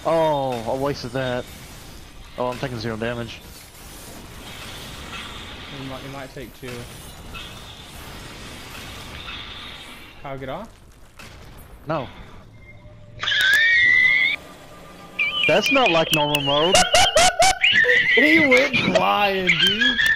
Oh, I wasted that. Oh, I'm taking 0 damage. You might take 2. How get off? No. That's not like normal mode. He went flying, dude.